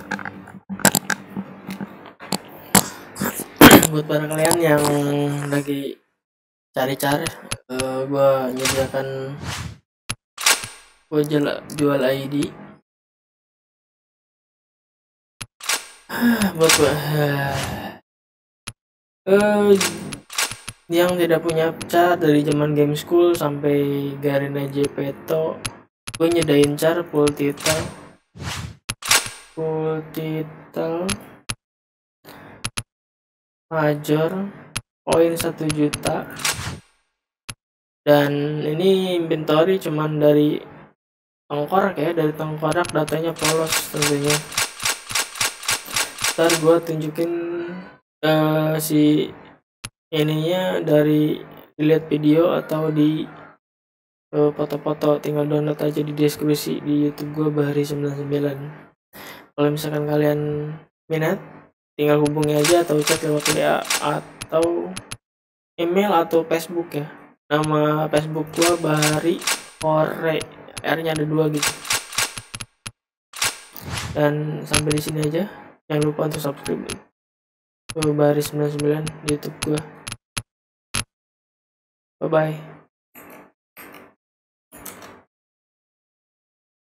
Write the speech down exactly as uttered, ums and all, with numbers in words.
Buat para kalian yang lagi cari-cari, uh, gua menyediakan gua jual, jual I D buat gua uh, yang tidak punya car dari zaman game school sampai Garena Jepeto. Gue nyedain car full title full title major, poin satu juta, dan ini inventory cuman dari tengkorak ya, dari tengkorak, datanya polos tentunya. Ntar gue tunjukin uh, si ininya dari dilihat video atau di foto-foto, uh, tinggal download aja di deskripsi di YouTube gue Bahri sembilan sembilan. Kalau misalkan kalian minat, tinggal hubungi aja atau chat lewat W A atau email atau Facebook ya. Nama Facebook gua Bahri Kore, R-nya ada dua gitu. Dan sampai di sini aja. Jangan lupa untuk subscribe ke Bahri sembilan sembilan di YouTube gua. Bye bye.